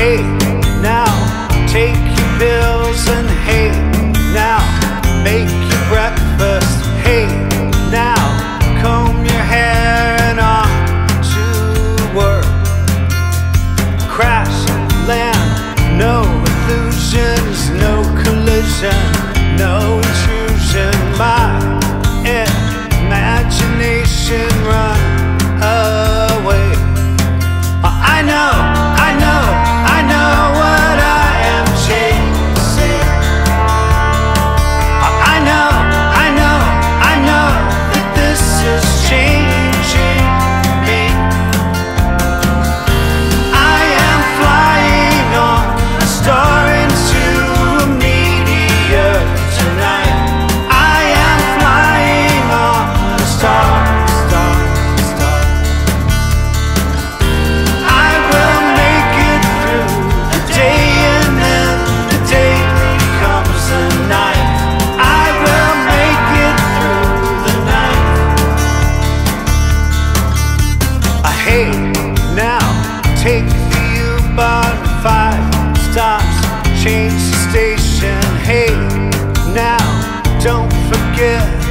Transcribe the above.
Hey, now take your pills, and hey, now make your breakfast. Hey, now comb your hair and on to work. Crash, land, no illusions, no collision, no intrusion. My imagination run away. I know what I am chasing. I know that this is changing me. I am flying on a star into a meteor tonight. I am flying on a star. I will make it through the day, and then the day becomes the night. I will make it through the night. Hey, now take the U-Bahn 5 stops, change the station. Hey, now don't forget